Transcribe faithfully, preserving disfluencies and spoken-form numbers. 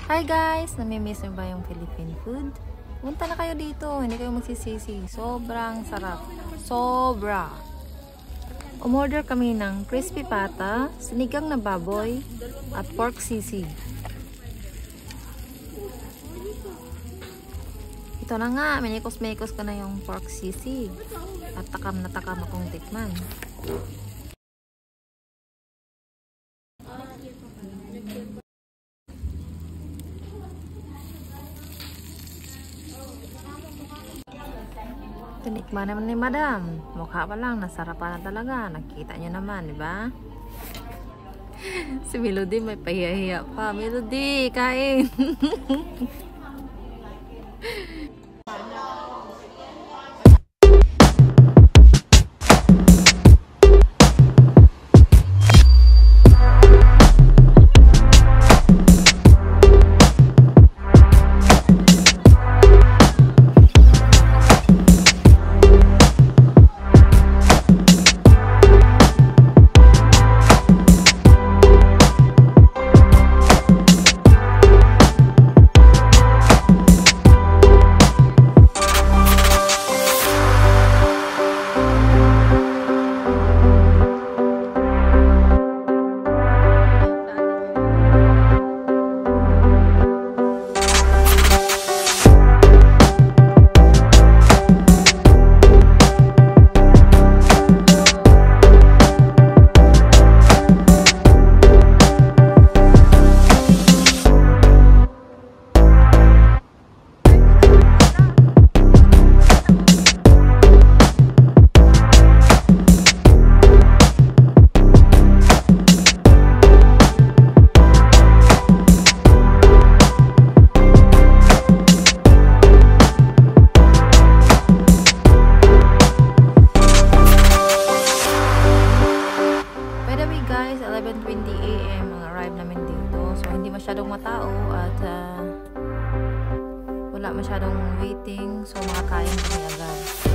Hi guys! Namimiss nyo ba yung Philippine food? Punta na kayo dito, hindi kayo magsisisi. Sobrang sarap. Sobra! Umorder kami ng crispy pata, sinigang na baboy, at pork sisig. Ito na nga, minikos-mikos ko na yung pork sisig. At takam na takam akong tikman. Tinikman naman ni Madam. Mukha pa lang, nasarapan na talaga. Nakita nyo naman, di ba? Si Melody may pahiya-hiya pa. Melody, kain! eleven twenty a m ang arrive namin dito. So, hindi masyadong matao at uh, wala masyadong waiting. So, makakain kami agad.